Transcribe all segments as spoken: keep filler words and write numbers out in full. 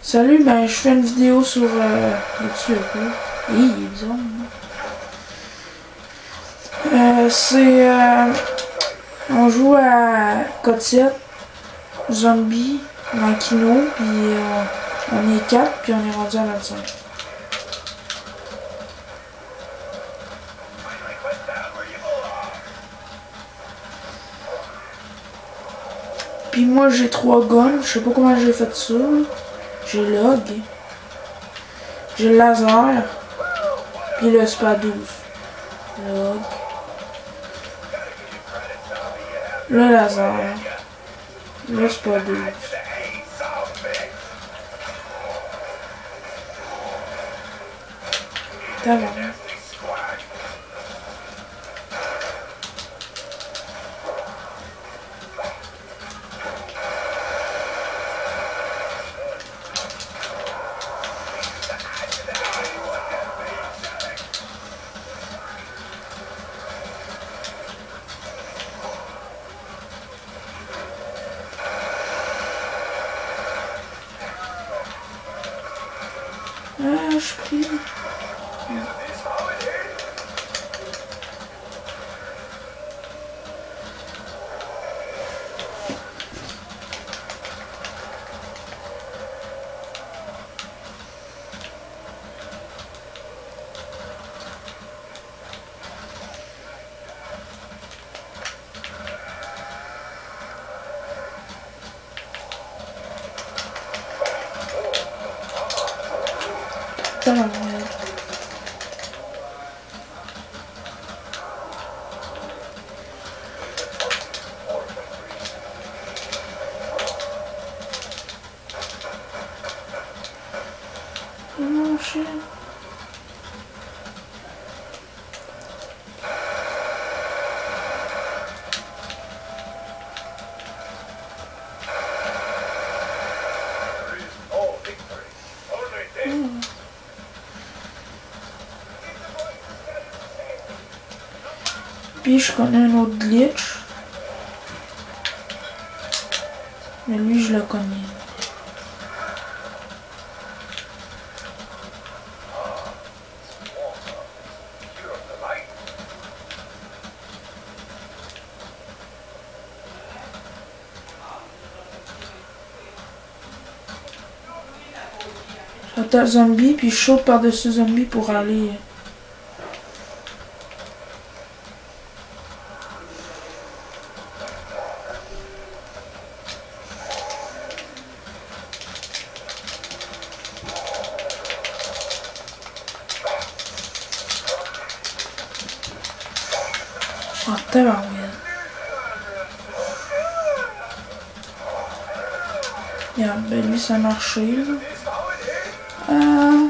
Salut, ben je fais une vidéo sur euh, YouTube. Hein. Hi, il est bizarre. Hein. Euh, c'est... Euh, on joue à Cotiette, Zombie, Makino, puis euh, on est quatre, puis on est rendu à vingt-cinq. Puis moi j'ai trois guns, je sais pas comment j'ai fait ça. J'ai log, j'ai le laser, puis le spa douze. Log, le laser, le spa douze. T'as Ah, je prie. Putain, la merde. Oh mon chien. Mmh. Puis je connais un autre glitch. Mais lui je le connais. J'attends zombie puis je saute par-dessus zombie pour aller. Oh, tabarouette. Regarde, ben lui ça a marché là. Euh...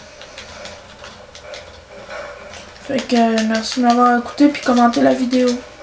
Fait que euh, merci de m'avoir écouté puis commenté la vidéo.